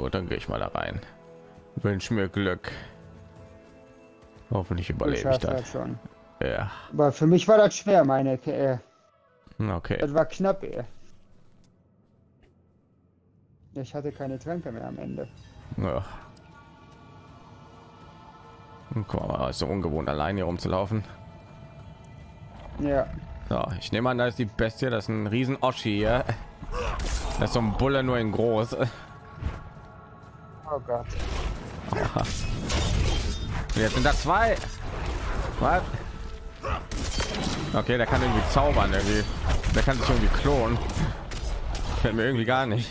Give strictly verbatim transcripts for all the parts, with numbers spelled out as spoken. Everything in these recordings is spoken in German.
gut, dann gehe ich mal da rein. Wünsch mir Glück. Hoffentlich überlebe ich das. Schon. Ja. Aber für mich war das schwer, meine. Äh, Okay. das war knapp. Ey. Ich hatte keine Tränke mehr am Ende. Ja. Guck mal, ist so ungewohnt, allein hier rumzulaufen. Ja. So, ich nehme an, da ist die Bestie, das ist ein riesen Oschi hier. Das ist so ein Bulle nur in groß. Oh Gott. Aha. Jetzt sind da zwei. Was? Okay, der kann irgendwie zaubern, irgendwie. Der kann sich irgendwie klonen. Fällt mir irgendwie gar nicht.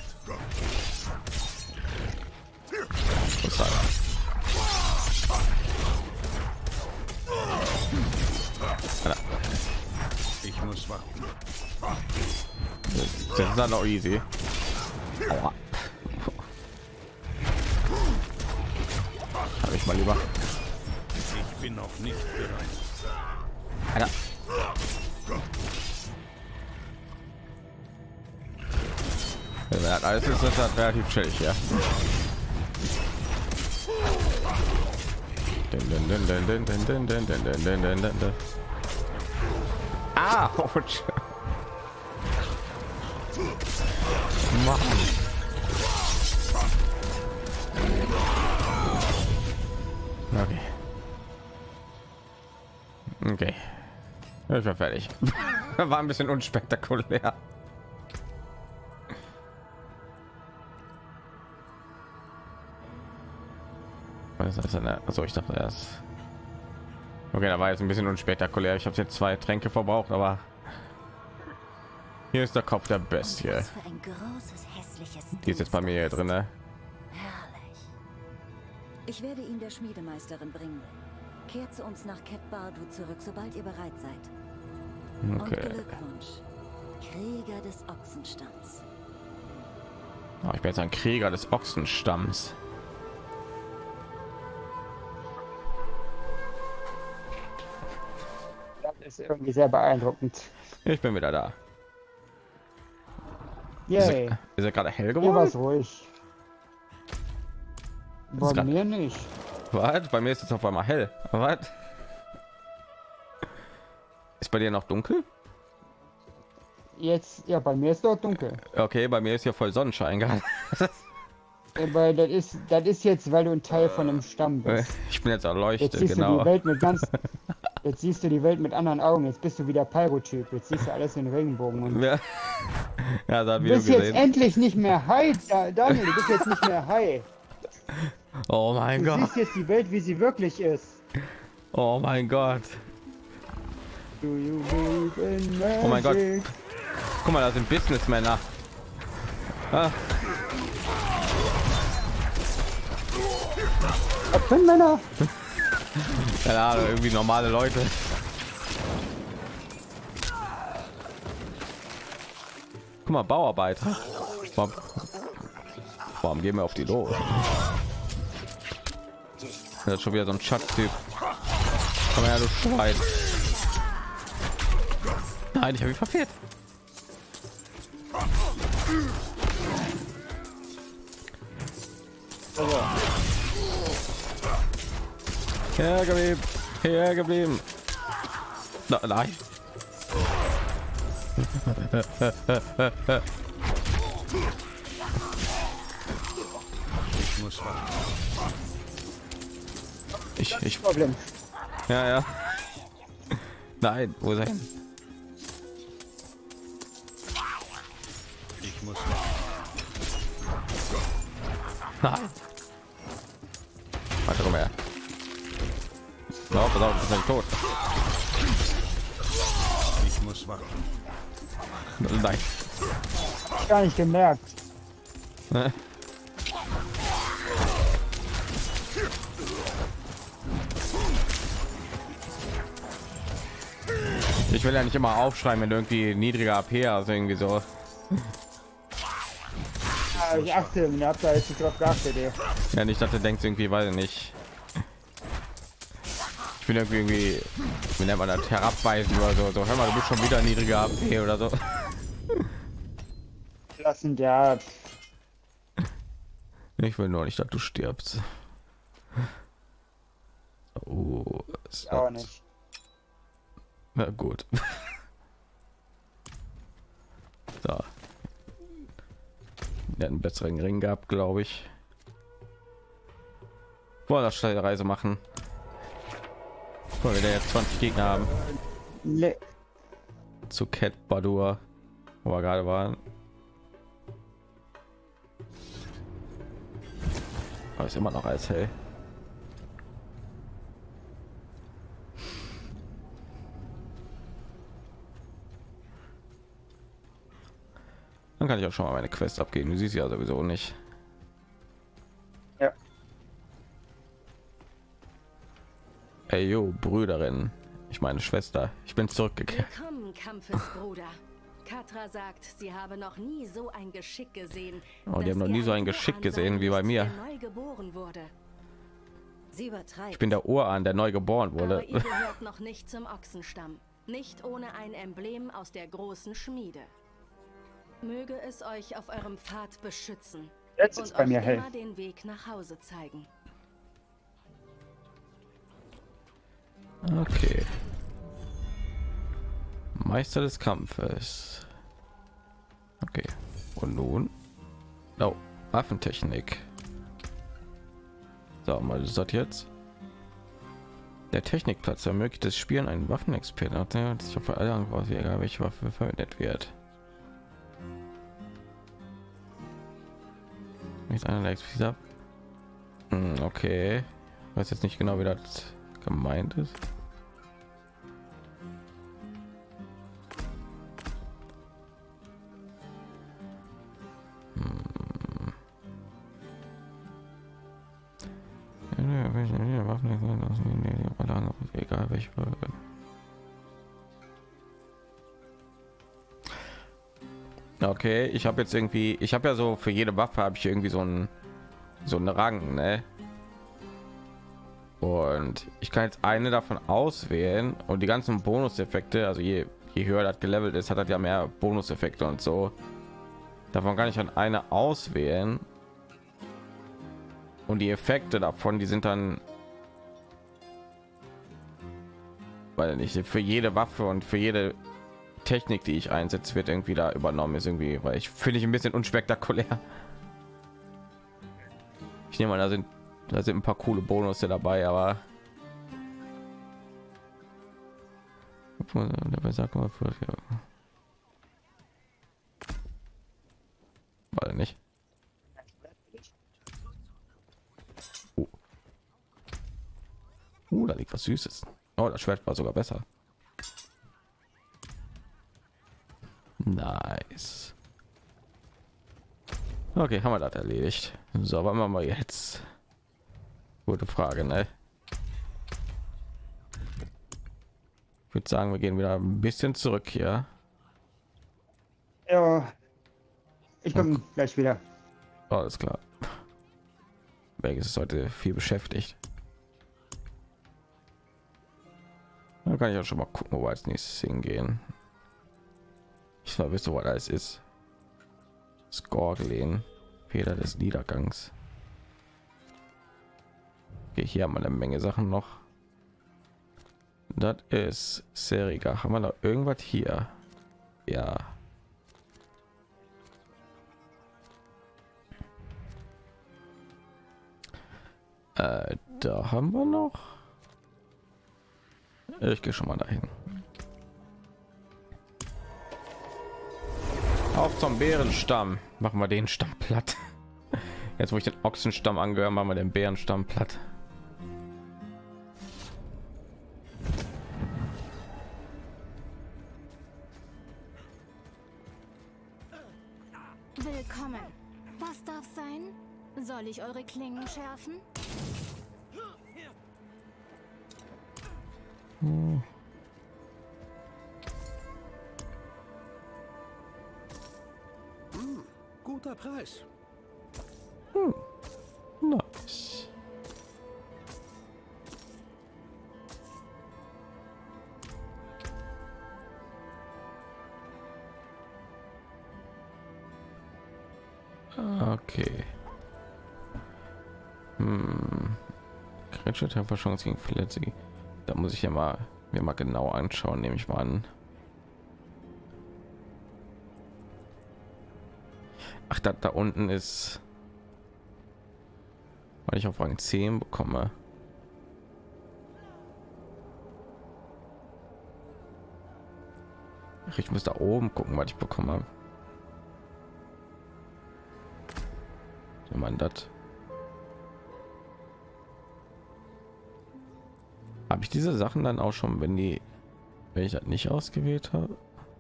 Was Ich muss warten. Das ist dann noch easy. Aua. Hab ich mal lieber. Ich bin noch nicht bereit. Alter. Wenn das alles ist, ist das relativ chillig, ja. Ah, ouch. Mann. Okay. Okay. Ich war fertig. War ein bisschen unspektakulär. Was ist das denn? Also ich dachte erst. Okay, da war jetzt ein bisschen unspektakulär. Ich habe jetzt zwei Tränke verbraucht, aber hier ist der Kopf der Bestie. Die ist jetzt bei mir hier drin. Ne? Herrlich. Ich werde ihn der Schmiedemeisterin bringen. Kehrt zu uns nach Ket Bardu zurück, sobald ihr bereit seid. Okay. Und Glückwunsch, Krieger des Ochsenstamms. Oh, ich bin jetzt ein Krieger des Ochsenstamms. Das ist irgendwie sehr beeindruckend. Ich bin wieder da. Yay. Ist er, er gerade hell Hier war geworden? es ruhig. Bei grad- mir nicht. Was? Bei mir ist es auf einmal hell. Was? Ist bei dir noch dunkel? Jetzt, ja, bei mir ist dort dunkel. Okay, bei mir ist hier voll Sonnenschein gerade. Aber das ist, das ist jetzt, weil du ein Teil von einem Stamm bist. Ich bin jetzt Jetzt erleuchtet, siehst du die genau. Welt mit ganz, jetzt siehst du die Welt mit anderen Augen. Jetzt bist du wieder Pyro-Typ. Jetzt siehst du alles in Regenbogen. Und Ja, ja, da hat du Video bist jetzt gesehen. endlich nicht mehr high, Da- Daniel. Du bist jetzt nicht mehr high. Oh mein Du Gott. siehst jetzt die Welt, wie sie wirklich ist. Oh mein Gott. Do you believe in magic? Oh mein Gott. Guck mal, da sind Businessmänner. Ah, Was sind Männer? keine Ahnung, irgendwie normale Leute. Guck mal, Bauarbeiter. Warum, warum gehen wir auf die los? Das ist schon wieder so ein Schatz-Typ. Komm her, du Schwein. Nein, ich habe mich verfehlt. Hergeblieben, hergeblieben. Na, nein. Ich muss warten. Ich, ich, Problem. ja, ja. Nein, wo sein? Ich muss warten. Nein. Warte, komm her. No, pass auf, das ist tot. Ich muss warten. Nein. Gar nicht gemerkt. Ne? Ich will ja nicht immer aufschreiben, wenn irgendwie niedriger A P, also irgendwie so. Ja, ich achte, ihr habt da jetzt nicht drauf geachtet, ey. Ja, nicht, dass du denkst irgendwie, weiß ich nicht. Ich bin irgendwie, irgendwie, wie nennt man das, herabweisen oder so. So, hör mal, du bist schon wieder niedriger A P oder so. Lassen, ja. Ich will nur nicht, dass du stirbst. Oh, Ich auch nicht. na gut. So. Der hat einen besseren Ring gehabt, glaube ich. Wollen wir schnell Reise machen? Wollen wir da jetzt zwanzig Gegner haben? Le Zu Cat Badur, wo wir gerade waren. Aber ist immer noch als hell. Dann kann ich auch schon mal meine Quest abgeben. Du siehst ja sowieso nicht. Ja. Ey, yo, Brüderin. Ich meine Schwester. Ich bin zurückgekehrt. Willkommen, Kampfesbruder. Katra sagt, sie habe noch nie so ein Geschick gesehen. Oh, die haben noch nie so ein Geschick gesehen wie bei mir. Neu geboren wurde. Sie übertreibt. Ich bin der Urahn, der neu geboren wurde. Aber ihr gehört noch nicht zum Ochsenstamm. Nicht ohne ein Emblem aus der großen Schmiede. Möge es euch auf eurem Pfad beschützen Jetzt und ist bei euch mir hell. immer den Weg nach Hause zeigen. Okay. Meister des Kampfes. Okay. Und nun? Oh, Waffentechnik. So, mal das hat jetzt. Der Technikplatz ermöglicht das Spielen einen Waffenexperten, der sich auf alle Antworten, egal welche Waffe verwendet wird. Nicht einer explizit ab. Hm, okay. Ich weiß jetzt nicht genau, wie das gemeint ist. Hm. Egal welche. Okay, ich habe jetzt irgendwie, ich habe ja so für jede Waffe habe ich irgendwie so einen so einen Rang, ne? Und ich kann jetzt eine davon auswählen und die ganzen Bonuseffekte, also je, je höher das gelevelt ist, hat das ja mehr Bonuseffekte und so. Davon kann ich dann eine auswählen und die Effekte davon, die sind dann, weil nicht für jede Waffe und für jede Technik, die ich einsetze, wird irgendwie da übernommen, ist irgendwie, weil ich finde ich ein bisschen unspektakulär. Ich nehme mal, da sind da sind ein paar coole Bonus dabei, aber dabei sagt man für ja. Weil nicht. Oh. Uh, da liegt was Süßes. Oh, das Schwert war sogar besser. Nice. Okay, haben wir das erledigt. So, was machen wir jetzt? Gute Frage, ne? Ich würde sagen, wir gehen wieder ein bisschen zurück hier. Ja. Ich komme Okay. gleich wieder. Alles klar. Vegas ist heute viel beschäftigt. Dann kann ich auch schon mal gucken, wo wir als nächstes hingehen. Ich weiß nicht, was alles ist. Skorgeln, Feder des Niedergangs. Okay, hier haben wir eine Menge Sachen noch. Das ist Seriga. Haben wir noch irgendwas hier? Ja. Äh, da haben wir noch. Ich gehe schon mal dahin. Auf zum Bärenstamm. Machen wir den Stamm platt. Jetzt, wo ich den Ochsenstamm angehöre, machen wir den Bärenstamm platt. Willkommen. Was darf sein? Soll ich eure Klingen schärfen? Hm. Hm, guter Preis. Hm. Nice. Okay. Hm. Kritische Trefferchance gegen Verletzte. Da muss ich ja mal mir mal genau anschauen, nehme ich mal an. Ach, da, da unten ist, weil ich auf Rang zehn bekomme. Ach, ich muss da oben gucken, was ich bekomme. Wenn man das, habe ich diese Sachen dann auch schon, wenn die, wenn ich das nicht ausgewählt habe.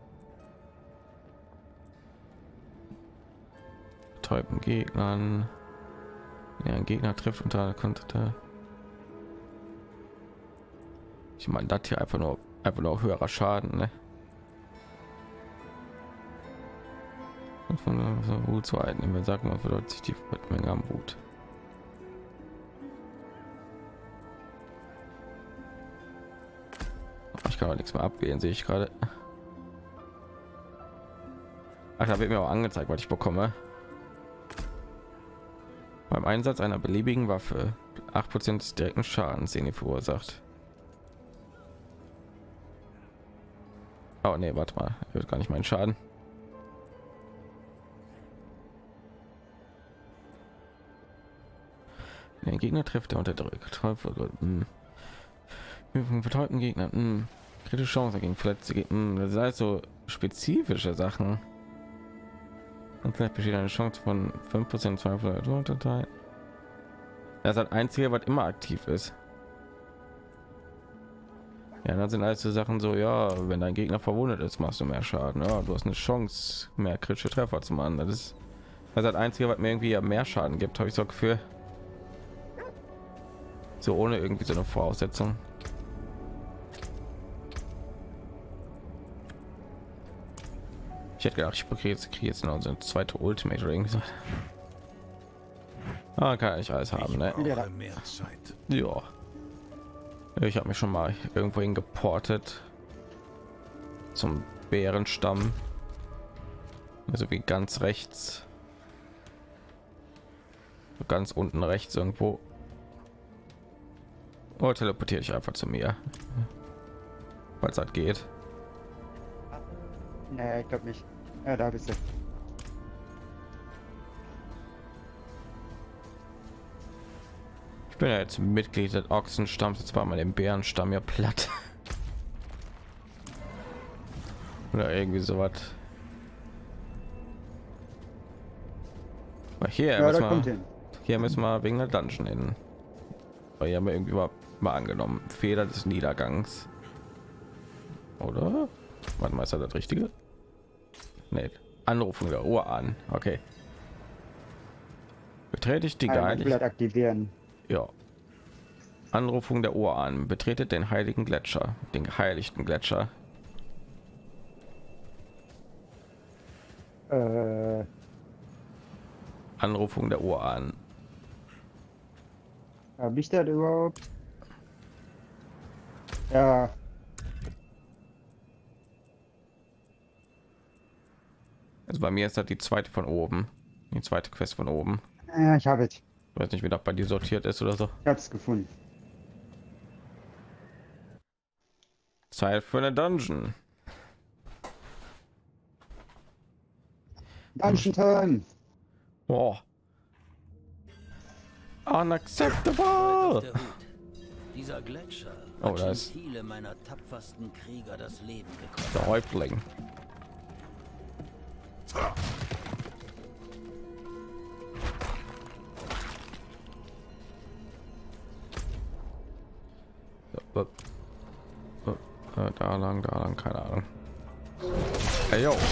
Betäuben Gegnern. Ja, ein Gegner trifft unter konnte. Ich meine, das hier einfach nur einfach nur höherer Schaden, ne? Und von der Wut zu halten, wir sagen, man verläuft sich die Menge am Wut. Ich kann auch nichts mehr abwählen, sehe ich gerade. Ach, da wird mir auch angezeigt, was ich bekomme. Beim Einsatz einer beliebigen Waffe acht Prozent des direkten Schadens, den ihr verursacht. Oh nee, warte mal, wird gar nicht mein Schaden. Der Gegner trifft, der unterdrückt. Vertäubten Gegner. Mh. Kritische Chance gegen Verletzte. Mh. Das heißt so spezifische Sachen. Und vielleicht besteht eine Chance von fünf Prozent, zwei Prozent. Das ist das Einzige, was immer aktiv ist. Ja, dann sind alles so Sachen so, ja, wenn dein Gegner verwundet ist, machst du mehr Schaden. Ja, du hast eine Chance, mehr kritische Treffer zu machen. Das ist das, ist das Einzige, was mir irgendwie mehr Schaden gibt, habe ich so Gefühl. So ohne irgendwie so eine Voraussetzung. Ich hätte gedacht, ich kriege jetzt, kriege jetzt noch so eine zweite Ultimate Ring. Ah, kann ich alles haben, ne? Mehr Zeit. Ja. Ich habe mich schon mal irgendwo hin geportet zum Bärenstamm. Also wie ganz rechts. Ganz unten rechts irgendwo. Oder teleportiere ich einfach zu mir, falls das geht. Nee, ich glaube nicht. Ja, da bist du. Ich bin ja jetzt Mitglied des Ochsenstamms, jetzt war mal den Bärenstamm ja platt. Oder irgendwie so was. Hier, Ja, da müssen kommt wir, hin. hier müssen wir wegen der Dungeon hin. Weil hier haben wir irgendwie mal, mal angenommen. Fehler des Niedergangs. Oder? Warte mal, ist das das Richtige? Nee. Anrufung der Uhr an. Okay. Betätigt die Einmal Blatt Geist. aktivieren. Ja. Anrufung der Uhr an. Betretet den heiligen Gletscher. Den geheiligten Gletscher. Äh, Anrufung der Uhr an. hab ich das überhaupt? Ja. Also bei mir ist das die zweite von oben. Die zweite Quest von oben. Ja, ich habe es. Ich weiß nicht, wie das bei dir sortiert ist oder so. Ich habe es gefunden. Zeit für eine Dungeon. Dungeon Time. Oh. Unacceptable. Auf der Hut. Dieser Gletscher Oh, hat da schon ist- viele meiner tapfersten Krieger das Leben gekostet. Der Häuptling. So, äh, äh, Da lang, da lang, keine Ahnung. Hey, yo.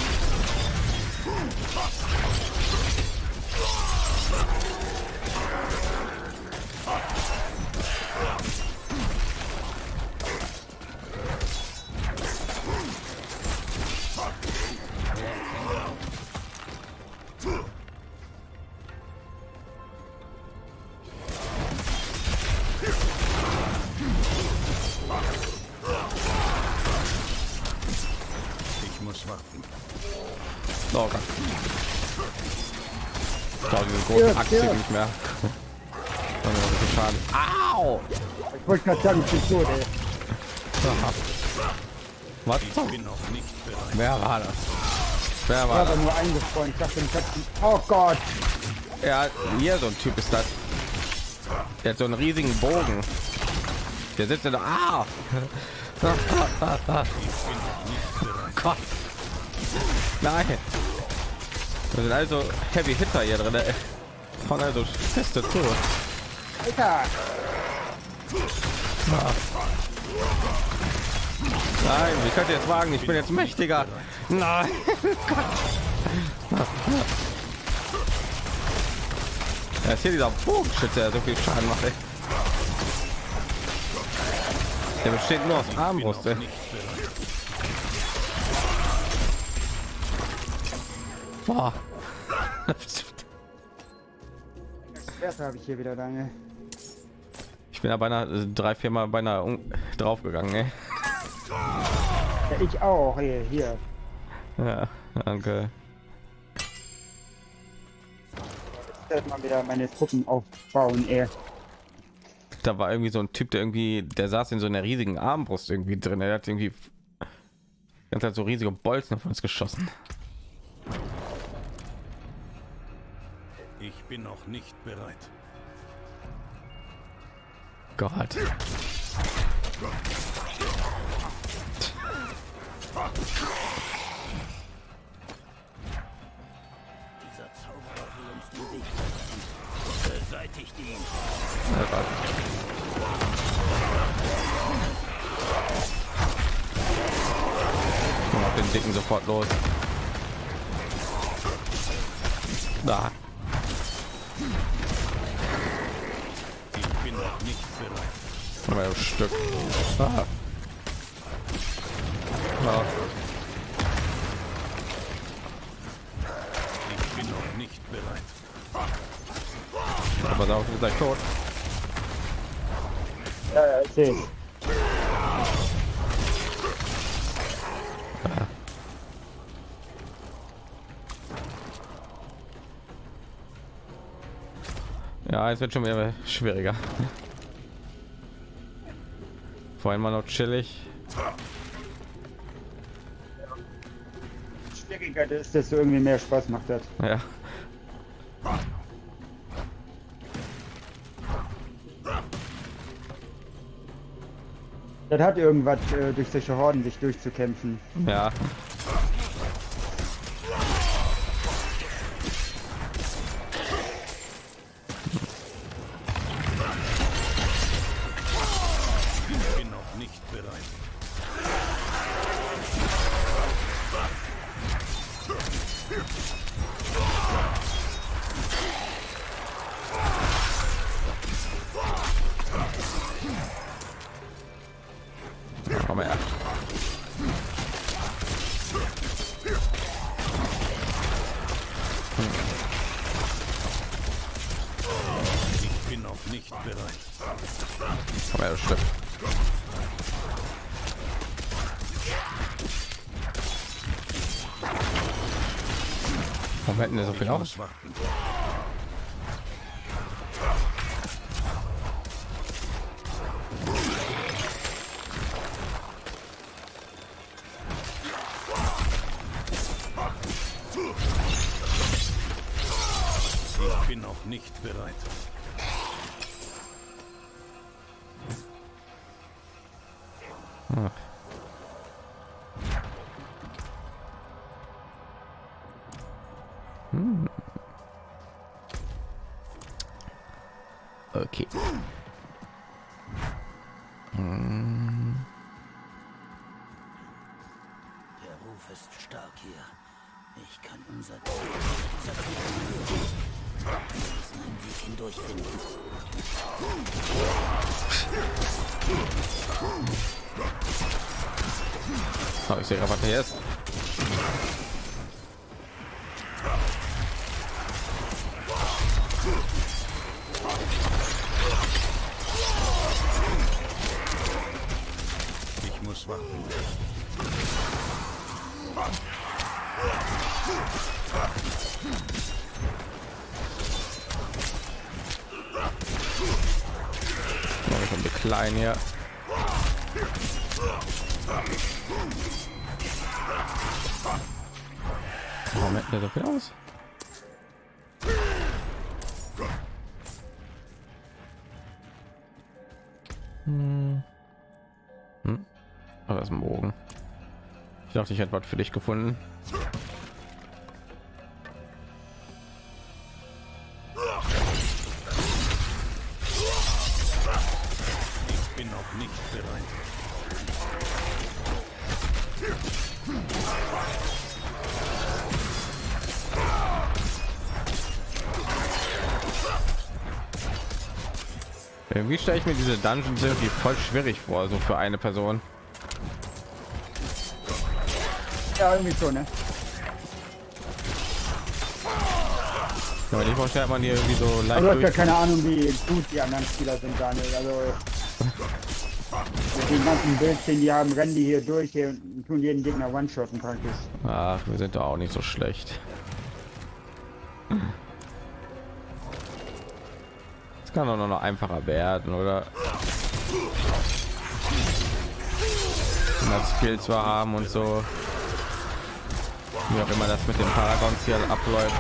Ich muss warten. Oh Gott. Ich glaube, diese große Ja, Achse ja. nicht mehr. Schaden. Au! Ich wollte gerade sagen, ich bin tot, ey. Was? Ich bin noch nicht bereit. Wer war das? Wer Ich war habe das? nur eingefroren. Ich dachte, ich hab... Oh Gott! Ja, hier so ein Typ ist das. Der hat so einen riesigen Bogen. Der sitzt da. Ah! Gott. Nein. Das sind also Heavy Hitter hier drin. ey. Von also feste zu. Alter! Nein, wie könnt ihr jetzt wagen? Ich bin jetzt mächtiger. Nein. Ja, ist hier dieser Bogenschütze, der so viel Schaden macht. Ey. Der besteht nur aus Armbrust. Ey. Boah. Erst habe ich hier wieder deine. Ich bin ja beinahe drei, vier Mal beinahe draufgegangen. Ey. Ja, ich auch. Hier, hier. Ja, danke. Jetzt mal wieder meine Truppen aufbauen, ey. Da war irgendwie so ein Typ, der irgendwie, der saß in so einer riesigen Armbrust irgendwie drin. Er hat irgendwie ganz halt so riesige Bolzen auf uns geschossen. Ich bin noch nicht bereit. Gott. Dieser Zauberer will uns den Weg versperren. Beseitigt ihn. Komm auf den Dicken sofort los. Da. Ich bin noch nicht bereit. Mal ein Stück. Ah. Ja. Ich bin noch nicht bereit. Aber da ist gleich tot. Ja, ja, ich sehe. Ja, es wird schon wieder schwieriger. Vorhin mal noch chillig. Schwieriger ist, desto irgendwie mehr Spaß macht das. Ja. Das hat irgendwas, äh, durch solche Horden sich durchzukämpfen. Ja. Ich bin noch nicht bereit. Komm her. Ich bin noch nicht bereit. Komm her, das Stück. Warum hätten wir so viel Ich aus? muss warten. Ich bin noch nicht bereit. Hm. Hm. Okay. Hm. Der Ruf ist stark hier. Ich kann unser Ziel zertreten. Wir müssen einen Weg hindurch finden. Oh, ich sehe gerade, was hier ist. Ich muss warten. klein hier. Warum hält der so viel aus? Hm. Hm. Oh, das ist ein Bogen. Ich dachte, ich hätte was für dich gefunden. Ich bin noch nicht bereit. Irgendwie stelle ich mir diese Dungeons irgendwie voll schwierig vor, so für eine Person. Ja, irgendwie so, ne? Ja, ich vorstelle, man hier irgendwie so leicht Aber du hast ja durch. keine Ahnung, wie gut die anderen Spieler sind, Daniel. Also mit den ganzen Builds, den die haben, rennen die hier durch hier und tun jeden Gegner One-Shotten praktisch. Ach, wir sind da auch nicht so schlecht. Es kann doch noch einfacher werden, oder? Das Skill zwar haben und so. Wie auch immer das mit den Paragons hier abläuft.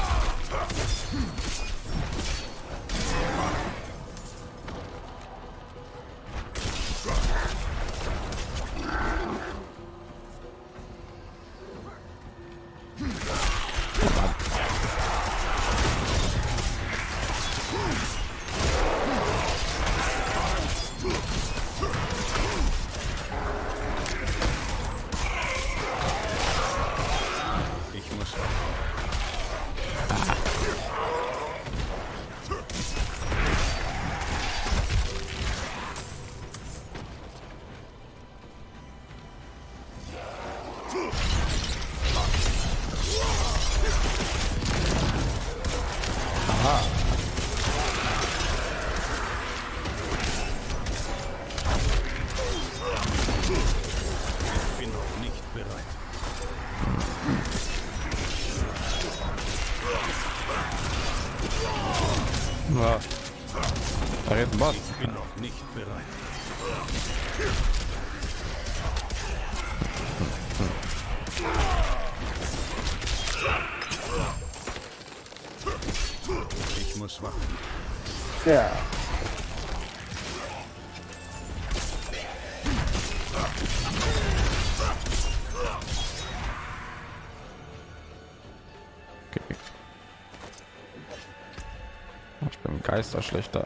Ich muss. Ich bin noch nicht bereit. Ja. Da ist ein Boss. Ich bin noch nicht bereit. Ich muss warten. Ja. Okay. Ich bin Geisterschlechter.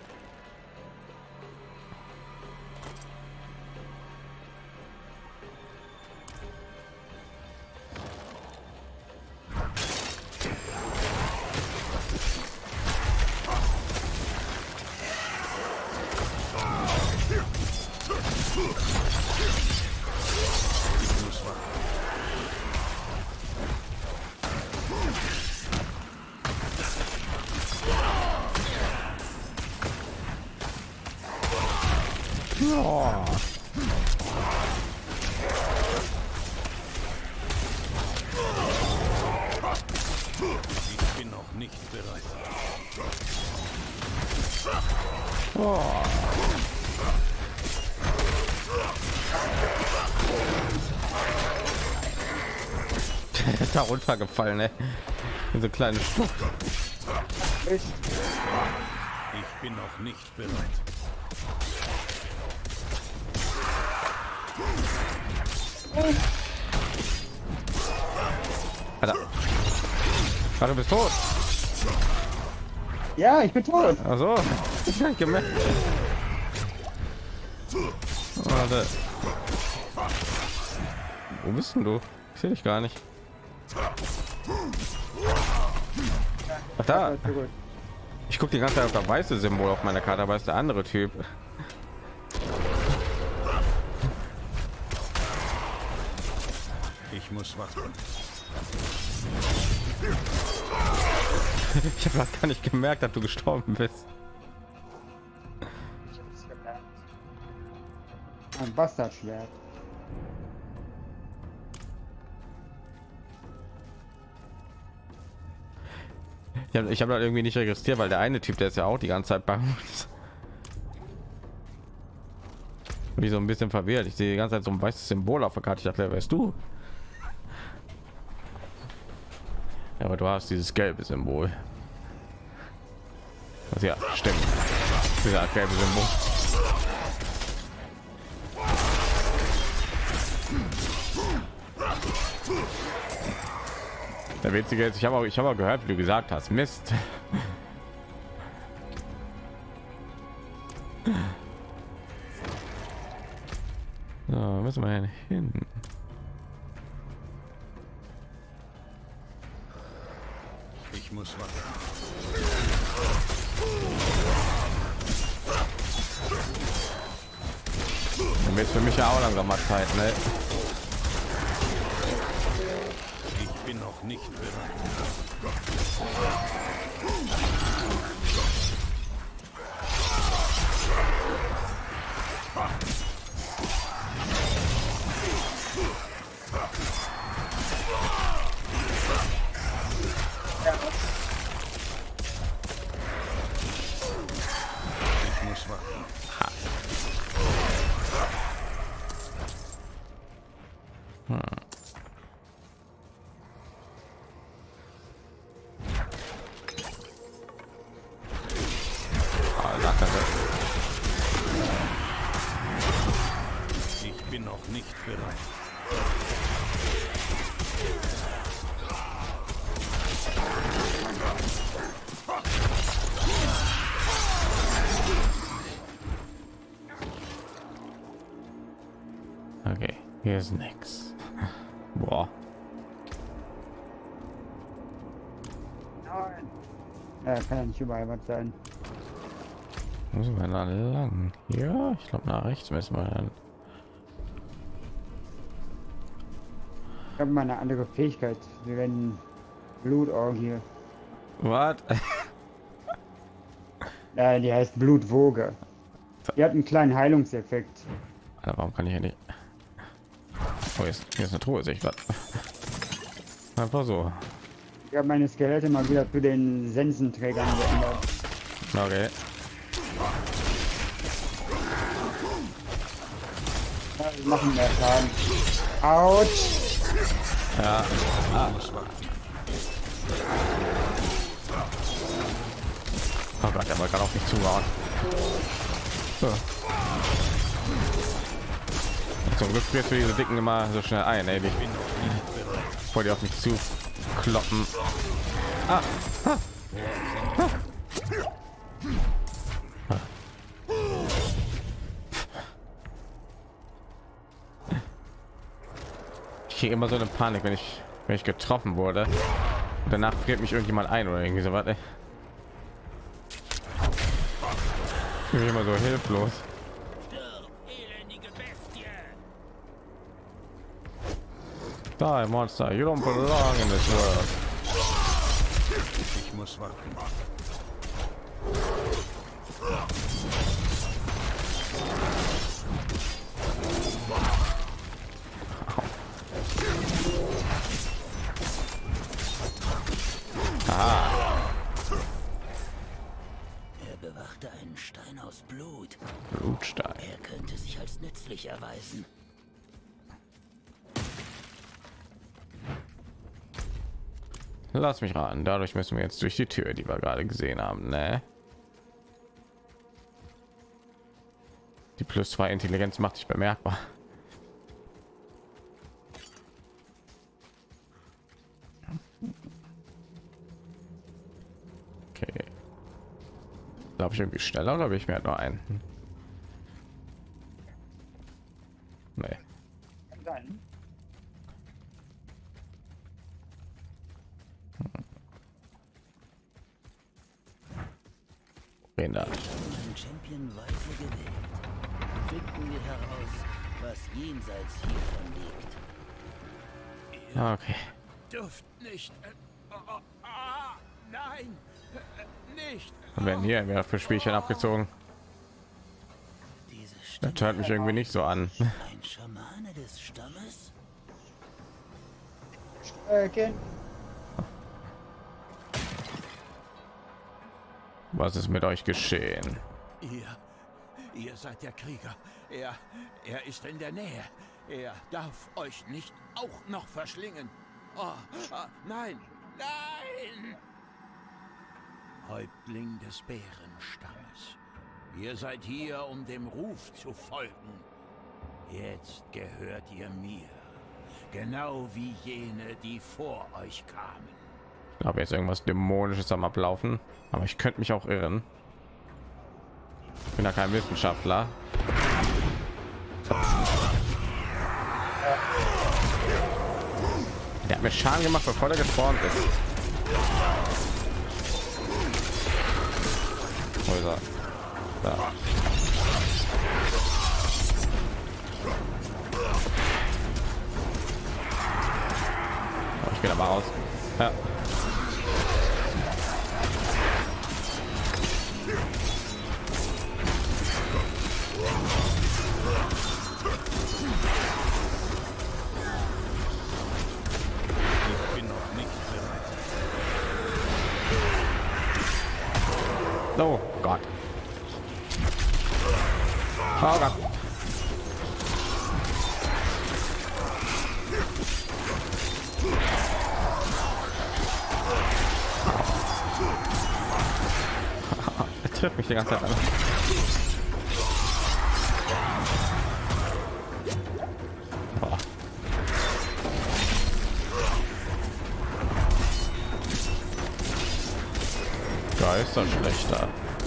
Ich muss warten. Oh. Ich bin noch nicht bereit. Oh. Der ist da runtergefallen, ey. Diese kleine Stufe. Echt? Ich bin noch nicht bereit. Alter. Ach, du bist tot. Ja, ich bin tot. Also, ich hab nicht gemerkt. Warte. Wo bist denn du? Ich sehe dich gar nicht. Ach da. Ich gucke die ganze Zeit auf das weiße Symbol auf meiner Karte, aber ist der andere Typ. Ich muss warten. Ich habe gar nicht gemerkt, dass du gestorben bist. Ein Bastardschwert. Ich habe ich hab das irgendwie nicht registriert, weil der eine Typ, der ist ja auch die ganze Zeit bei uns. Wie so ein bisschen verwirrt. Ich sehe die ganze Zeit so ein weißes Symbol auf der Karte. Ich dachte, wer wärst du? Ja, aber du hast dieses gelbe Symbol. Also ja, stimmt. Dieser gelbe Symbol. Der witzige ist, ich habe auch, ich habe auch gehört, wie du gesagt hast, Mist. So, müssen wir hin. Ich muss warten. Dann wird für mich ja auch langsam mal Zeit, ne? Ich bin noch nicht bereit. Ich muss warten. Ich bin noch nicht bereit. Okay, hier ist nix. Boah. Nein. Ja, kann ja nicht überall was sein. Müssen wir da lang? Ja, ich glaube nach rechts müssen wir dann. Ich habe mal eine andere Fähigkeit. Wir werden Blutorgie. Was? Ja, die heißt Blutwoge. Die hat einen kleinen Heilungseffekt. Alter, warum kann ich hier nicht? Oh, jetzt, hier ist eine Truhe, sehe ich was. Einfach so. Ich habe meine Skelette mal wieder zu den Sensenträgern geändert. Okay. Ja, die machen mehr Schaden. Autsch! Ja. Ah. Oh Gott, der wollte gerade auf mich zuhauen. So. Zum Glück wirst du diese Dicken immer so schnell ein, ey. Ich wollte die auf mich zu kloppen. Ah. Ah. Ah. Ich kriege immer so eine Panik, wenn ich wenn ich getroffen wurde. Und danach friert mich irgendjemand ein oder irgendwie so was. Ey. Ich bin immer so hilflos. Die monster, you don't belong in this world. Ich muss warten. Ah. Er bewachte einen Stein aus Blut. Blutstein. Er könnte sich als nützlich erweisen. Lass mich raten. Dadurch müssen wir jetzt durch die Tür, die wir gerade gesehen haben, ne? Die plus zwei Intelligenz macht sich bemerkbar. Okay. Glaube ich irgendwie schneller oder will ich mir halt nur ein? Nee. Dann. Wen da? Ein Champion weise gewählt. Finden wir heraus, was jenseits hiervon liegt. Okay. Dürft nicht. Äh, oh, oh, ah, nein, äh, nicht. Und werden hier wieder für Spielchen abgezogen. Diese Das Stimme, hört mich irgendwie nicht so an. ein Schamane des Stammes? Okay. Was ist mit euch geschehen? Ihr, Ihr seid der Krieger. Er, er ist in der Nähe. Er darf euch nicht auch noch verschlingen. Oh, oh, nein, nein! Häuptling des Bärenstammes. Ihr seid hier, um dem Ruf zu folgen. Jetzt gehört ihr mir. Genau wie jene, die vor euch kamen. Ich glaube, jetzt irgendwas Dämonisches am Ablaufen. Aber ich könnte mich auch irren. Ich bin ja kein Wissenschaftler. Der hat mir Schaden gemacht, bevor er gespawnt ist. Wo ist er? Da. Ich gehe da mal raus. Ja. Oh Gott. Oh Gott. Er trifft mich die ganze Zeit an. Oh. Da ist er schlechter.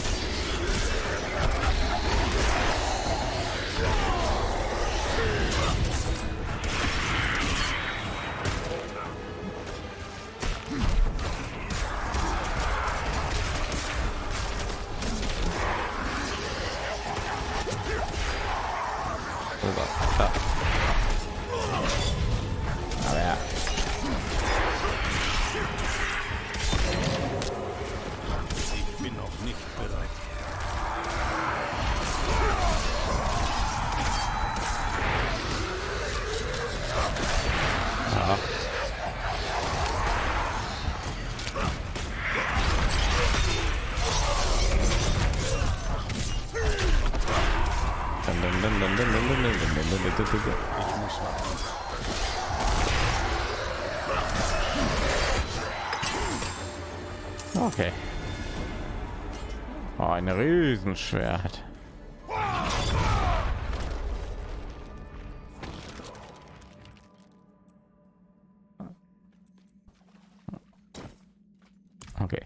Okay. Oh, ein Riesenschwert. Okay.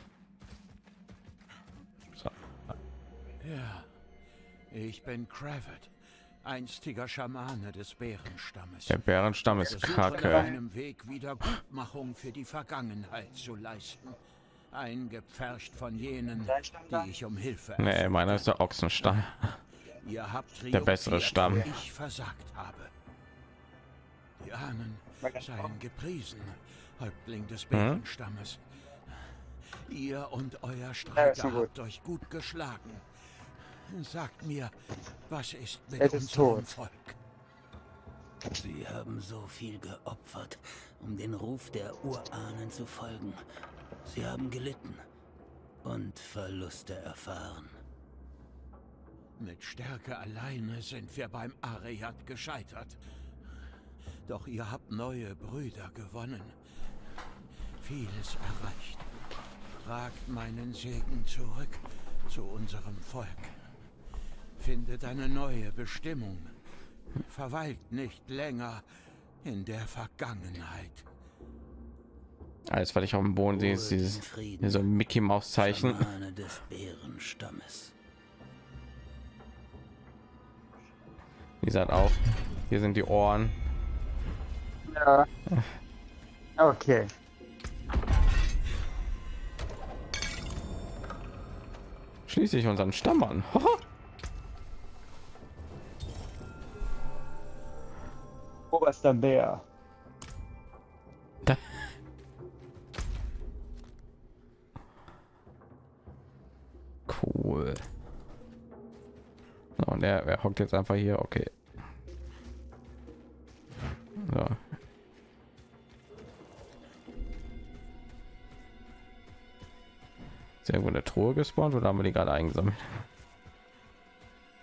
So. Ja, ich bin Cravat, einstiger Schamane des Bärenstammes. Der Bärenstamm ist Auf kacke. einem Weg Wiedergutmachung für die Vergangenheit zu leisten. Eingepfercht von jenen, die ich um Hilfe Nee, ersuchte. meiner ist der Ochsenstamm. Ihr habt Der bessere triumphiert, Stamm. wo ich versagt habe. Die Ahnen seien gepriesen, Häuptling des Bärenstammes. Ihr und euer Streiter habt euch gut geschlagen. Sagt mir, was ist mit Es ist unserem tot. Volk? Sie haben so viel geopfert, um den Ruf der Urahnen zu folgen. Sie haben gelitten und Verluste erfahren. Mit Stärke alleine sind wir beim Ariat gescheitert. Doch ihr habt neue Brüder gewonnen. Vieles erreicht. Tragt meinen Segen zurück zu unserem Volk. Findet eine neue Bestimmung. Verweilt nicht länger in der Vergangenheit. Alles, was ich auf dem Boden sehe, ist dieses hier so ein Mickey Maus Zeichen. Schamane des Bärenstammes. Wie gesagt auch. Hier sind die Ohren. Ja. Okay. Schließlich unseren Stamm an. Oberster Bär. Da. Cool. So, und er, er hockt jetzt einfach hier. Okay. So. Ist irgendwo eine Truhe gespawnt oder haben wir die gerade eingesammelt?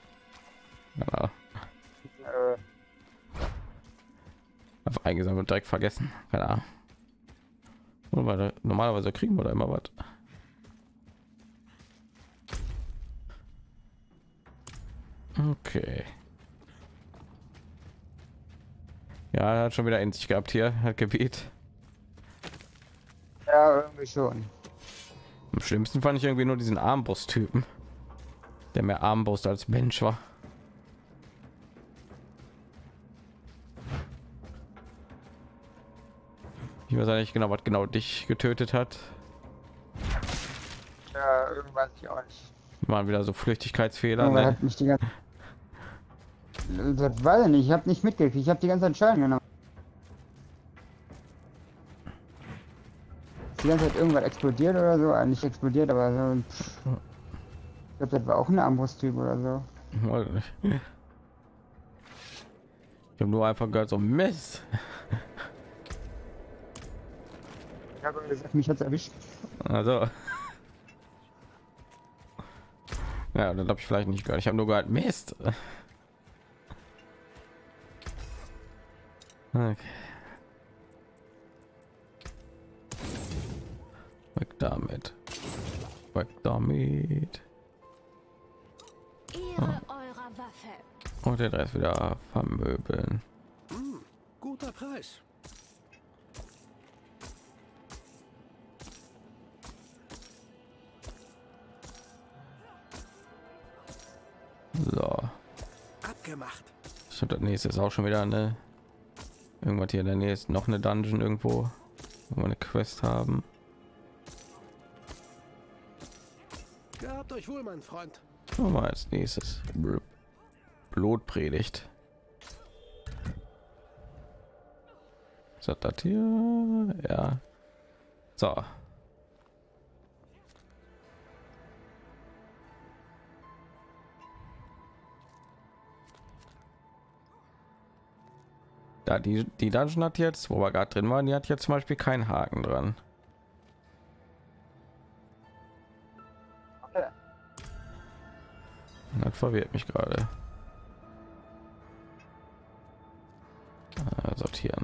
eingesammelt, direkt vergessen. Keine Ahnung. Weil normalerweise kriegen wir da immer was. Okay. Ja, er hat schon wieder in sich gehabt hier, hat Gebiet. Ja, irgendwie schon. Am schlimmsten fand ich irgendwie nur diesen Armbrust-Typen, der mehr Armbrust als Mensch war. Ich weiß nicht genau, was genau dich getötet hat. Ja, irgendwas ich auch nicht. Waren wieder so Flüchtigkeitsfehler. Ja, Ne? hat mich die ganze das weiß ich nicht, ich habe nicht mitgekriegt, ich habe die ganze Zeit Schaden genommen. Die ganze Zeit irgendwas explodiert oder so, eigentlich explodiert, aber so. Pff. Ich glaube, das war auch ein Armbrusttyp oder so. Weiß nicht. Ich habe nur einfach gehört, so Mist. Ich habe gesagt, mich hat's erwischt. Also. Ja, dann habe ich vielleicht nicht gehört. Ich habe nur gehört, Mist. Okay. Weg damit. Weg damit. Ehre eurer Waffe. Und der Rest wieder vermöbeln. Hm, guter Preis. So. Abgemacht. Ich habe das nächste ist auch schon wieder eine. Irgendwas hier in der Nähe ist noch eine Dungeon irgendwo, wo wir eine Quest haben. Gehabt euch wohl, mein Freund. Mal als nächstes Blutpredigt. Was hat das hier? Ja. So. Da die die Dungeon hat jetzt, wo wir gerade drin waren, die hat jetzt zum Beispiel keinen Haken dran. Okay. Das verwirrt mich gerade. Äh, sortieren.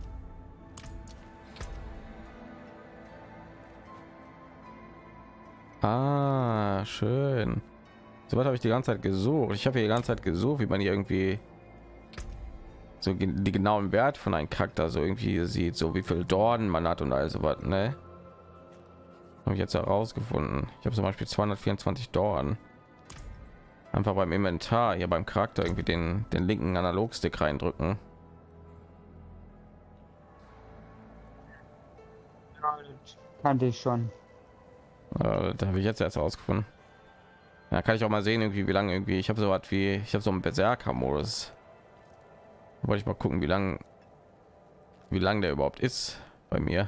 Ah, schön. So was habe ich die ganze Zeit gesucht. Ich habe hier die ganze Zeit gesucht, wie man hier irgendwie so die genauen Wert von einem Charakter so irgendwie sieht, so wie viel Dornen man hat und also was, ne? Habe ich jetzt herausgefunden. Ich habe zum Beispiel zweihundertvierundzwanzig Dornen. Einfach beim Inventar, hier beim Charakter irgendwie den den linken Analogstick reindrücken. Ja, das kannte ich schon. Äh, da habe ich jetzt erst herausgefunden. Da kann ich auch mal sehen, irgendwie wie lange irgendwie. Ich habe so was wie, ich habe so einen Berserker-Modus. Wollte ich mal gucken, wie lang, wie lang der überhaupt ist bei mir.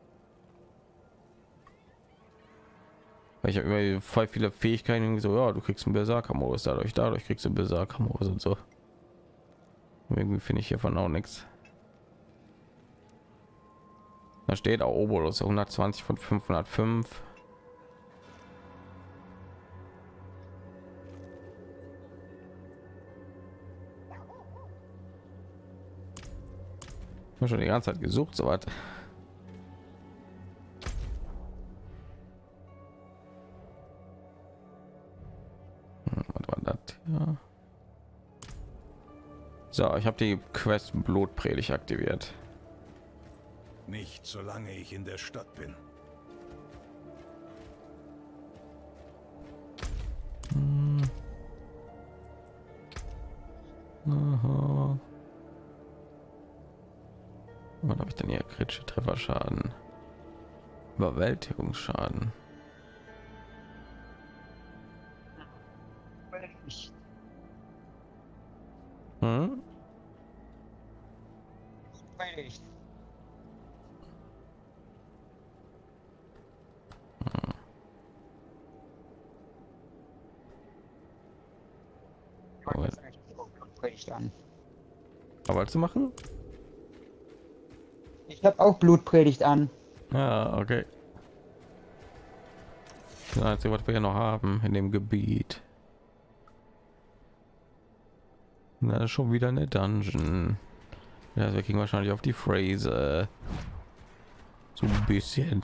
Weil ich habe immer voll viele Fähigkeiten, irgendwie so, ja, du kriegst einen Berserker-Modus dadurch, dadurch kriegst du einen Berserker-Modus und so. Und irgendwie finde ich hiervon auch nichts. Da steht auch Obolus hundertzwanzig von fünfhundertfünf. Schon die ganze Zeit gesucht, so was. Was war das? Ja. So, ich habe die Quest Blutpredigt aktiviert. Nicht solange ich in der Stadt bin. Hm. Aha. Was habe ich denn hier? Kritische Trefferschaden, Überwältigungsschaden. Hm? An. Aber zu machen? Ich habe auch Blutpredigt an. Ja, okay. Das Einzige, was wir hier noch haben in dem Gebiet. Na, schon wieder eine Dungeon. Ja, wir kriegen wahrscheinlich auf die Phrase so ein bisschen.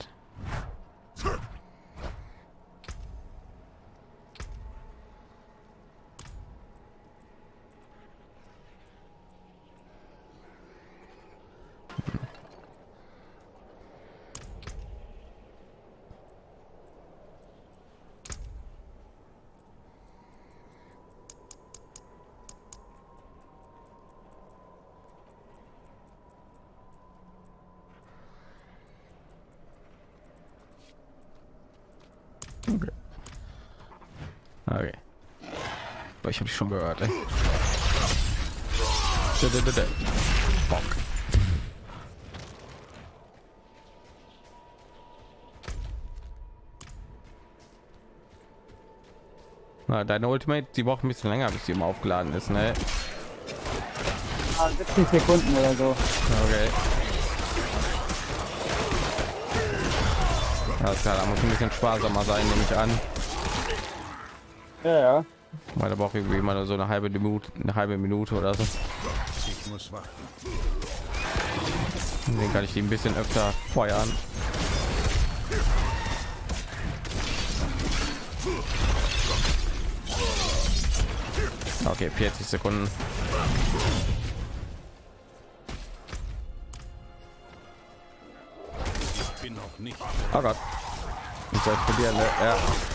Okay. Okay. Aber ich habe dich schon gehört. Ey. Bock. Na, deine Ultimate, die braucht ein bisschen länger, bis sie immer aufgeladen ist, ne? Ah, siebzig Sekunden oder so. Okay. Alles klar, da muss ein bisschen sparsamer sein, nehme ich an. Ja, ja. Weil da braucht irgendwie immer so eine halbe Minute, eine halbe Minute oder so. Ich muss warten. Den kann ich die ein bisschen öfter feuern. Okay, vierzig Sekunden. Ich bin noch nicht. Oh Gott. Ich soll probieren, ne? Ja.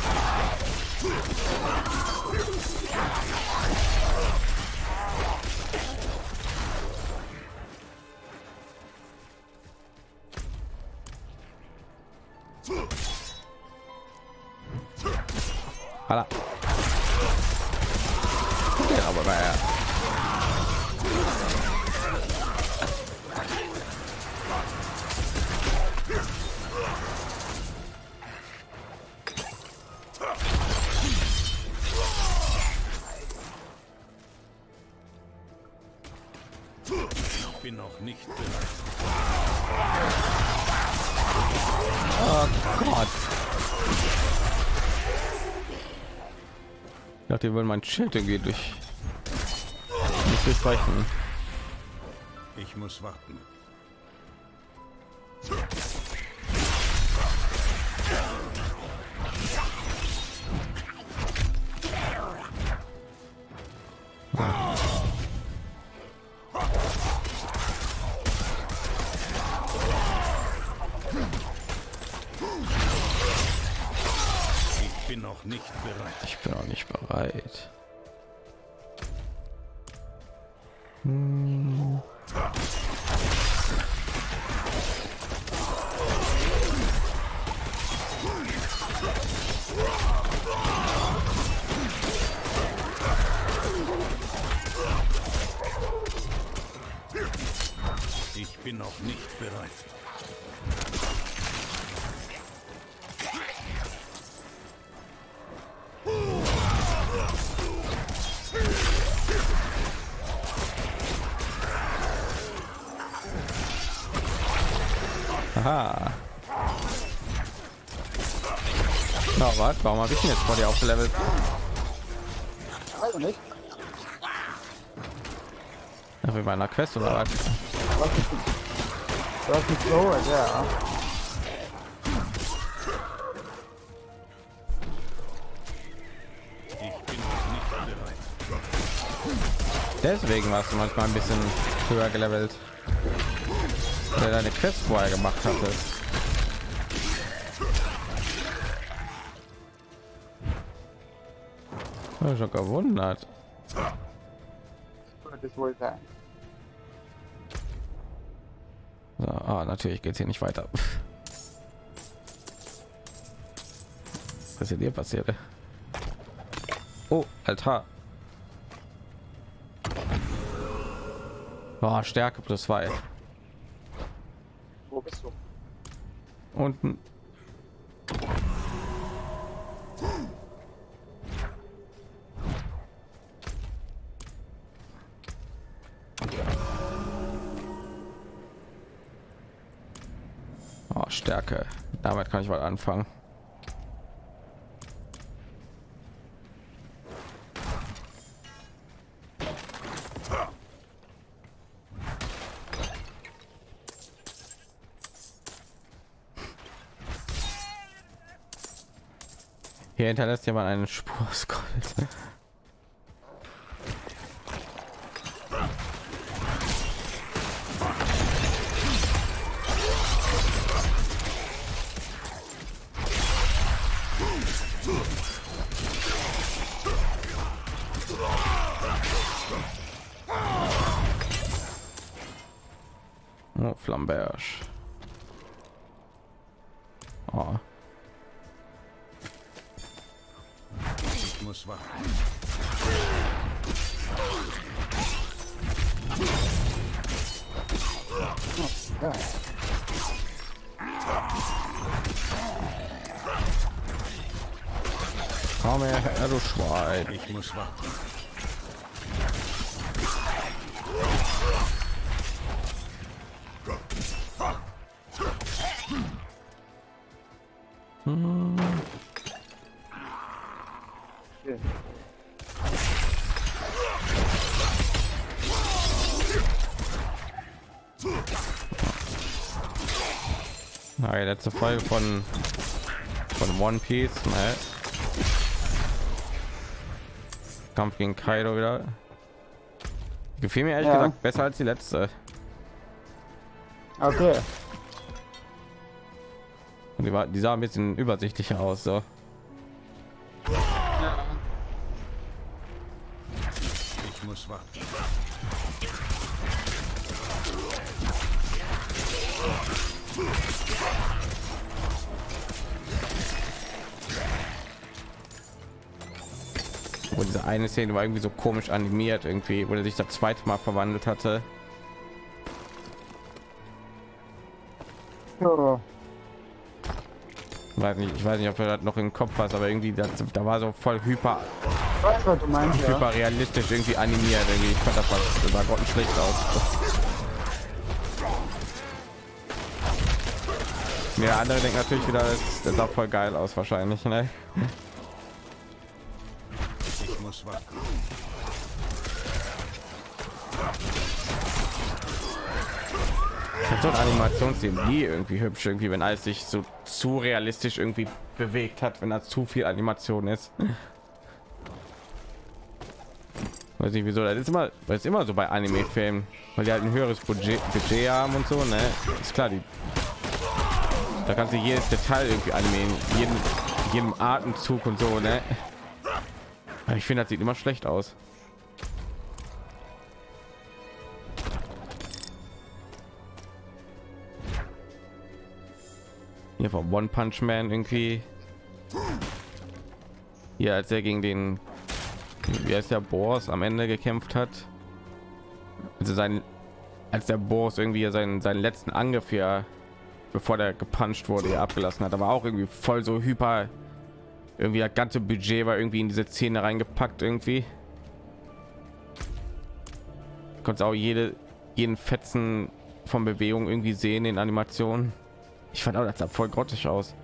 Hala. Okay, aber naja. Ich bin noch nicht bereit. Oh Gott. Ich dachte, wir wollen mein Schild irgendwie durch nicht durchbrechen. Ich muss warten. Ich bin noch nicht bereit. Ich bin auch nicht bereit. Hm. Ich bin noch nicht bereit. Aha. Na, was? Warum habe ich denn jetzt vor dir aufgelevelt? Also nicht. Nach wie bei einer Quest oder was? Du hast mich geholt, ja. Ich bin noch nicht bereit. Deswegen warst du manchmal ein bisschen höher gelevelt. Der deine Quest vorher gemacht hatte. Ich bin schon gewundert. Wird es wohl sein. So, ah, natürlich geht es hier nicht weiter. Was ist hier passiert? Oh, Altar. Oh, Stärke plus zwei. Wo bist du? Unten. Oh, Stärke. Damit kann ich mal anfangen. Hier hinterlässt jemand eine Spur aus Gold. Oh, Flamberge. Oh. Ich muss warten. Ja. Komm her, Herr, du Schwein. Ich muss warten. Hm. Okay. Na, die letzte Folge von von One Piece, ne? Kampf gegen Kaido wieder. Gefiel mir ehrlich Ja. gesagt besser als die letzte. Okay. Und die, war, die sah ein bisschen übersichtlicher aus, so. Ich muss warten. Wo diese eine Szene war irgendwie so komisch animiert, irgendwie, wo er sich das zweite Mal verwandelt hatte. So. Weiß nicht, ich weiß nicht, ob du das noch im Kopf hast, aber irgendwie das, da war so voll hyper, Ich weiß, was du meinst, ja. hyper realistisch irgendwie animiert. Irgendwie ich fand das, das sah grottenschlecht aus. Ja, der andere denkt natürlich wieder, das, das sah voll geil aus wahrscheinlich, ne? Ich muss warten. So ein Animationsstil nie irgendwie hübsch, irgendwie, wenn alles sich so zu realistisch irgendwie bewegt hat, wenn das zu viel Animation ist. Weiß nicht wieso, das ist immer, das ist immer so bei Anime-Filmen, weil die halt ein höheres Budget, Budget haben und so, ne? Ist klar, die, da kannst du jedes Detail irgendwie animieren, jeden, jedem Atemzug und so, ne? Aber ich finde, das sieht immer schlecht aus. Hier vom One Punch Man irgendwie. Hier, als er gegen den, wie heißt der Boss am Ende gekämpft hat. Also sein, als der Boss irgendwie seinen seinen letzten Angriff hier, bevor der gepuncht wurde, hier abgelassen hat, aber auch irgendwie voll so hyper. Irgendwie das ganze Budget war irgendwie in diese Szene reingepackt irgendwie. Konnte auch jede jeden Fetzen von Bewegung irgendwie sehen in Animationen. Ich fand auch, das sah voll grottig aus.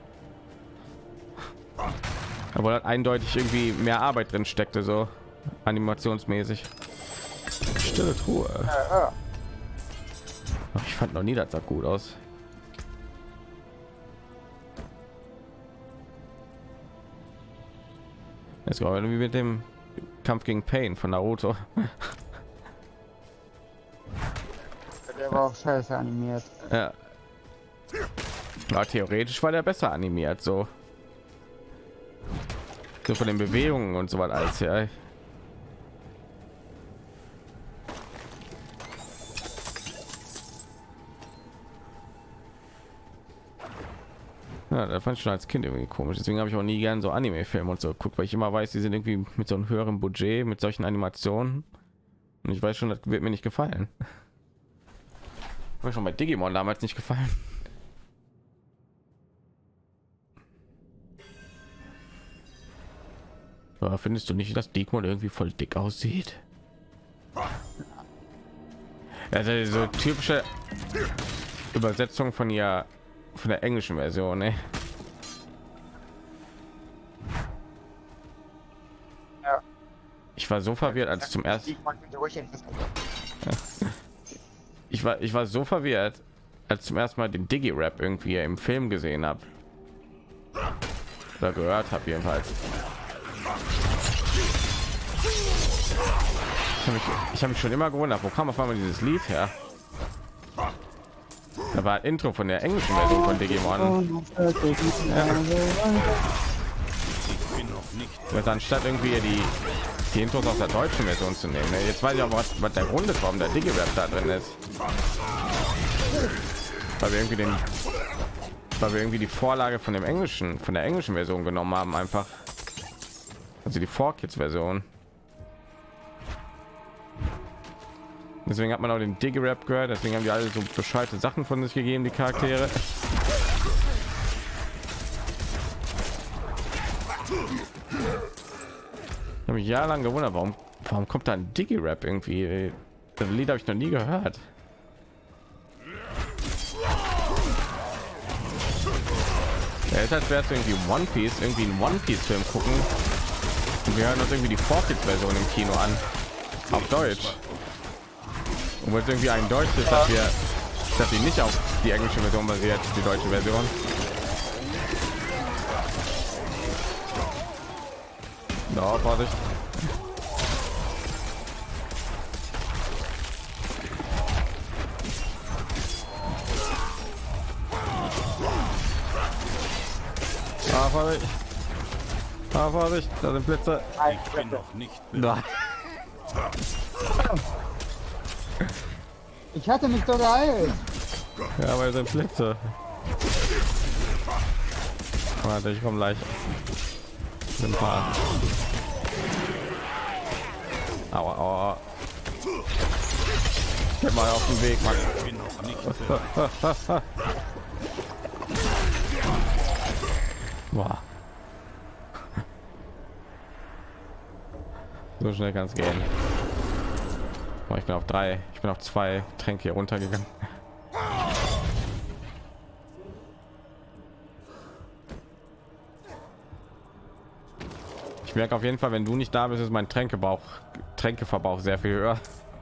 Aber das eindeutig irgendwie mehr Arbeit drin steckte, so animationsmäßig. Stille Truhe. Ja. Ach, ich fand noch nie, das sah gut aus. Jetzt war wie mit dem Kampf gegen Pain von Naruto. Der war auch scheiße animiert. Ja. Ja, theoretisch war der besser animiert, so. So von den Bewegungen und so was als ja. Ja, da fand ich schon als Kind irgendwie komisch. Deswegen habe ich auch nie gern so Anime-Filme und so geguckt, weil ich immer weiß, die sind irgendwie mit so einem höheren Budget, mit solchen Animationen. Und ich weiß schon, das wird mir nicht gefallen. Hat mir schon bei Digimon damals nicht gefallen. Ja, findest du nicht, dass Digimon irgendwie voll dick aussieht? Also so typische Übersetzung von ihr, von der englischen Version, ne? Ja. Ich war so verwirrt, als zum ersten ich war ich war so verwirrt, als zum ersten Mal den Digi-Rap irgendwie im Film gesehen habe. oder gehört habe jedenfalls. Ich habe mich, ich hab mich schon immer gewundert, wo kam auf einmal dieses Lied her? Da war ein Intro von der englischen Version von Digimon. Ja. Und anstatt irgendwie die, die Intros aus der deutschen Version zu nehmen. Jetzt weiß ich aber, was, was der Grund ist, warum der Digi-Rap da drin ist. Weil wir irgendwie den, weil wir irgendwie die Vorlage von dem englischen, von der englischen Version genommen haben, einfach. Also die vier Kids Version. Deswegen hat man auch den Digi-Rap gehört, deswegen haben die alle so bescheuerte Sachen von sich gegeben, die Charaktere. Ich habe mich jahrelang gewundert, warum, warum kommt da ein Digi-Rap irgendwie? Das Lied habe ich noch nie gehört. Ja, ist, als wäre es irgendwie One Piece, irgendwie ein One Piece Film gucken. Und wir hören uns irgendwie die vier Kids Version im Kino an. Auf Deutsch. Und weil es irgendwie ein Deutsch ist, dass wir, dass sie nicht auf die englische Version basiert, die deutsche Version. Ja, Vorsicht. Ah, Vorsicht. Ah, Vorsicht, da sind Blitze. Ich bin noch nicht Nein. Ich hatte mich doch geheilt. Ja, weil sind Blitze. Warte, ich komme gleich. Ein paar. Aua, aua. Geh mal auf den Weg, Mann. Ich bin noch nicht Boah. So schnell kann es gehen. Boah, ich bin auf drei, ich bin auf zwei Tränke hier runtergegangen. Ich merke auf jeden Fall, wenn du nicht da bist, ist mein Tränkebauch, Tränkeverbrauch sehr viel höher.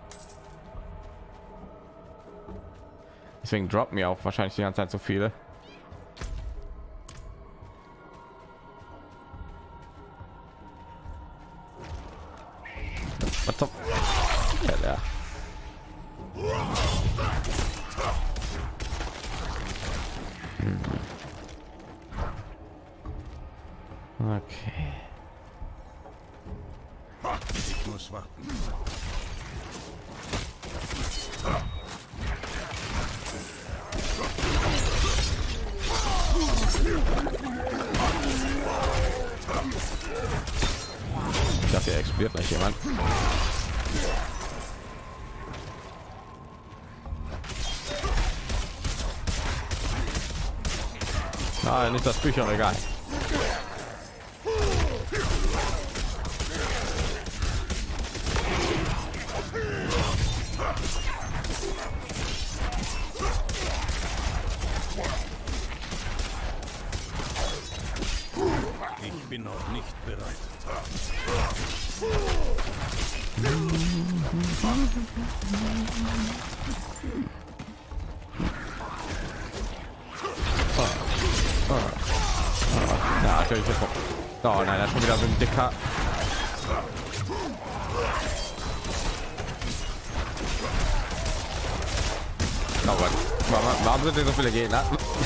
Deswegen droppt mir auch wahrscheinlich die ganze Zeit so viele. Was zum? Ja, ja. Hm. Okay. Ich muss warten. Ich dachte, er explodiert gleich jemand. Nein, nicht das Bücherregal. Ich bin noch nicht bereit. Ja, natürlich. Oh nein, das ist schon wieder so ein dicker. Oh Gott. Warum, warum sind denn so viele Gegner?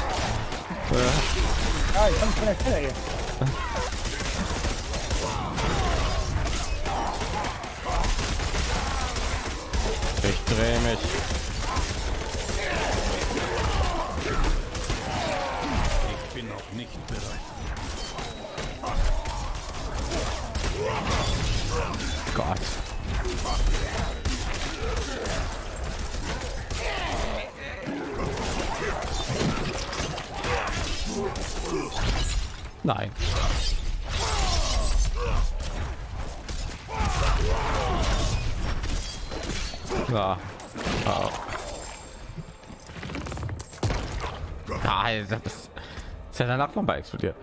Ja, ich komme von der Stelle hier. Ich drehe mich. Ich bin noch nicht bereit. Gott. Nein. Ja. Oh. Ja, das ist ja danach noch mal explodiert.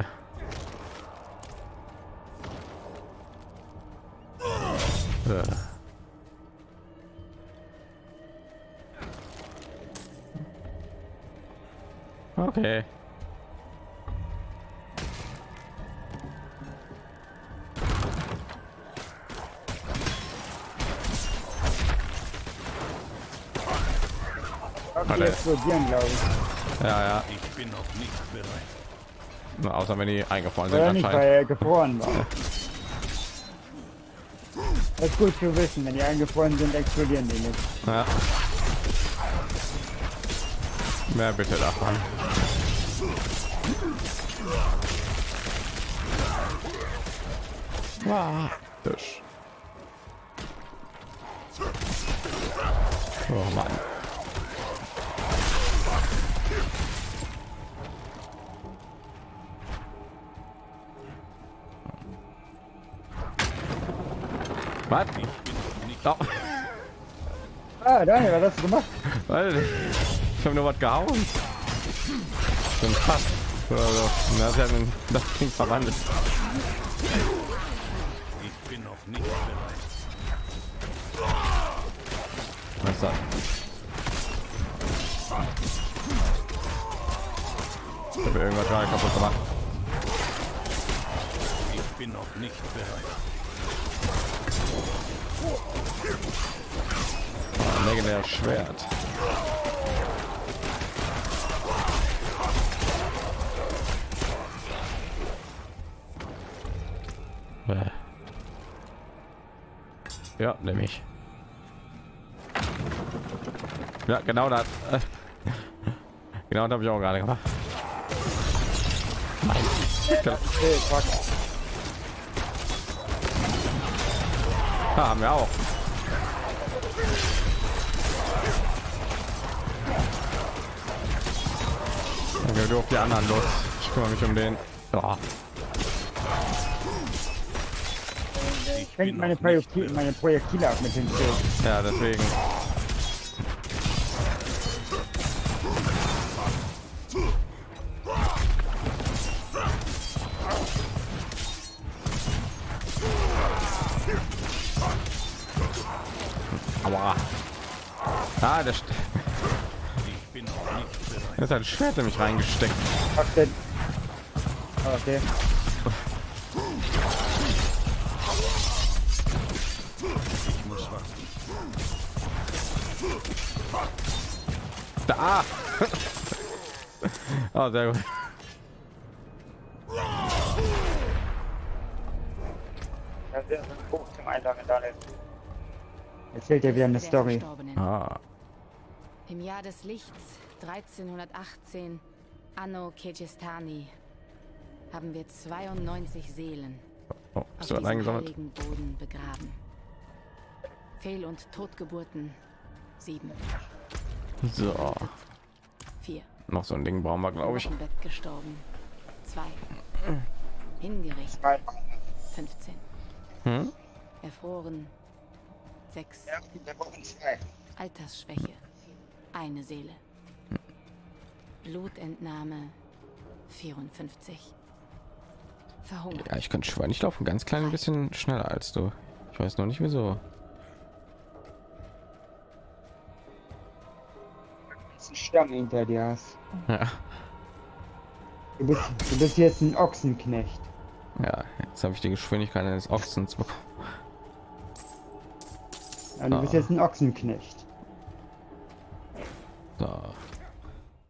Ja. Okay. Okay, explodieren, glaube ich. Ja, ja. Ich bin noch nicht bereit. Na, außer wenn die eingefroren sind Oder nicht, anscheinend. weil er gefroren war. Das ist gut zu wissen, wenn die eingefroren sind, explodieren die nicht. Ja. Mehr bitte davon. Wow. Tisch. Oh Mann. Was? Oh. Ah, Daniel, was hast du gemacht? Weil ich habe nur was gehauen. So ein Fass. Also, das, ja nun, das Ding verwandelt. Ich bin noch nicht bereit. Was ist das? Ich habe irgendwas gerade kaputt gemacht. Ich bin noch nicht bereit. Oh, legendäres Schwert. Ja, nämlich. Ja, genau das. Genau, das habe ich auch gerade gemacht. Ja, haben wir auch. Okay, du auf die anderen los. Ich kümmere mich um den. Ja. Ich fängt meine Projektile, meine Projektile ab mit dem Schild. Ja, deswegen. Aua. Ah, das, Ich bin noch nicht bereit. das ist ein Schwert nämlich reingesteckt. Was denn? Okay. Ich muss warten. Da. Oh, sehr gut. Das ist ein Buch zum Einsammeln, Daniel. Erzählt dir wieder eine Story. Ah. Im Jahr des Lichts dreizehnhundertachtzehn, Anno Kegestani, haben wir zweiundneunzig Seelen Oh, auf bist du diesem eingesammelt? heiligen Boden begraben. Fehl- und Totgeburten sieben, So, vier. noch so ein Ding brauchen wir, glaube ich. Im Bett gestorben, zwei. Hingerichtet, fünfzehn. Hm? Erfroren, sechs. Ja, wir brauchen zwei. Altersschwäche, eine Seele. Blutentnahme, vierundfünfzig. Verhungert. Ja, ich kann schwören, ich laufe ein ganz klein bisschen schneller als du. Ich weiß noch nicht wieso. Das ist ein Stamm hinter dir hast. Ja, Du bist, du bist jetzt ein Ochsenknecht. ja, jetzt habe ich die Geschwindigkeit eines Ochsens bekommen. Ja, du Ah. bist jetzt ein Ochsenknecht.